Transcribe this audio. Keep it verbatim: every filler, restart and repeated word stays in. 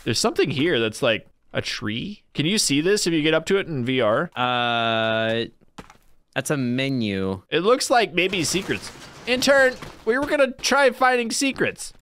There's something here that's like a tree. Can you see this if you get up to it in V R? Uh, that's a menu. It looks like maybe secrets. Intern, we were gonna try finding secrets.